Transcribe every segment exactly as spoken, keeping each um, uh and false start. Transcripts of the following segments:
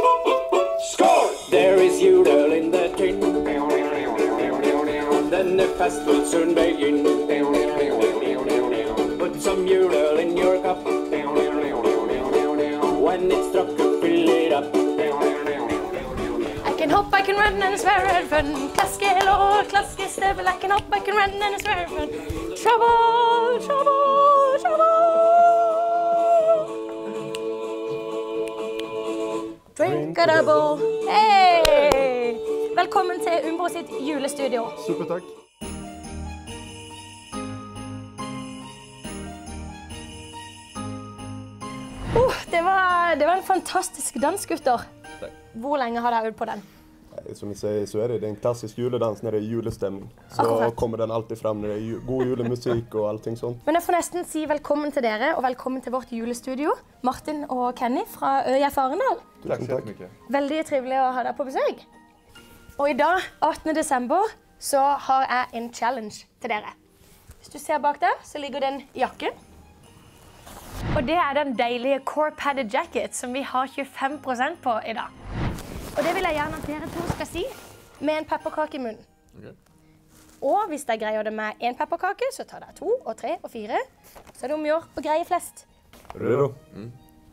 Skål! There is judel in the tin. Denne fest will soon begin. Put some judel in your cup. When it's struck, fill it up. I can hop, I can run, and it's very fun. Klaske lår, klaske støvel. I can hop, I can run, and it's very fun. Trouble, trouble, trouble. Drink a double. Hey! Velkommen til Umbro sitt julestudio. Super, takk. Oh, det, var, det var en fantastisk dans, gutter. Hvor lenge har dere øvd på den? Som jeg sier, så er det, det er en klassisk juledans når det er julestemning. Så Akkurat. kommer den alltid frem når det er ju god julemusikk og allting sånt. Men jeg får nesten si velkommen til dere, og velkommen til vårt julestudio. Martin og Kenny fra ØIF Arendal. Tusen takk. Veldig trivelig å ha deg på besøk. Og i dag, attende desember, så har jeg en challenge til dere. Hvis du ser bak der, så ligger det en jakke. Og det er den deilige Core Padded Jacket som vi har tjuefem prosent på i dag. Og det vil jeg gjerne at dere to skal si med en pepperkake i munnen. Okay. Og hvis dere greier det med en pepperkake, så tar dere to og tre og fire. Så er det om å gjøre å greie flest. Er du redo? Mm.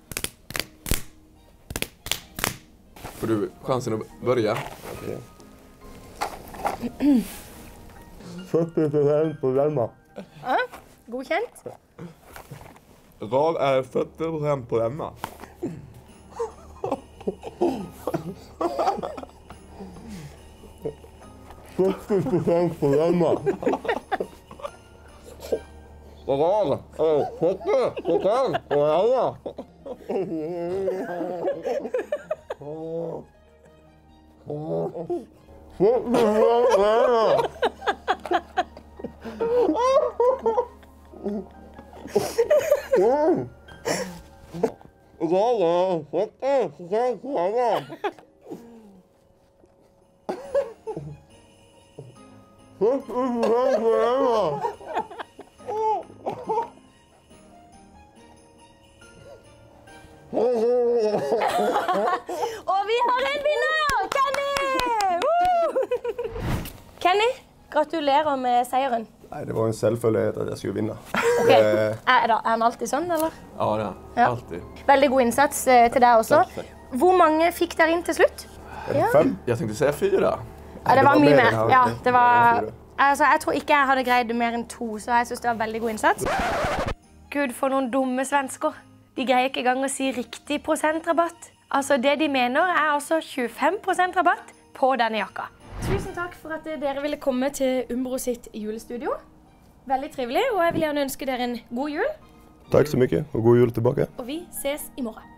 Får du chansen å börja? Okay. førti prosent på Velma. Ja, godkjent. Ral är førti prosent på Emma. førti prosent på Velma. Ral är førti prosent på Emma. Og vi har en vinner! Kenny! Woo! Kenny, gratulerer med seieren. Nei, det var en selvfølgelighet at jeg skulle vinne. Okay. Er, er han alltid sånn, eller? Ja, det er Ja. alltid. Veldig god innsats eh, til deg også. Takk, takk. Hvor mange fikk dere inn til slutt? Er det Ja. fem? Jag tänkte säga fyra. Ja, det var mye mer. ja. Ja, det var, fire. altså, jeg tror ikke jeg hadde greid mer enn to, så jeg synes det var veldig god innsats. Gud, for noen dumme svensker. De greier ikke engang å si riktig prosentrabatt. Altså, det de mener er altså tjuefem prosent rabatt på denne jakka. Tusen takk for at dere ville komme til Umbro sitt julestudio. Veldig trivelig, og jeg vil gjerne ønske dere en god jul. Takk så mye, og god jul tilbake. Og vi ses i morgen.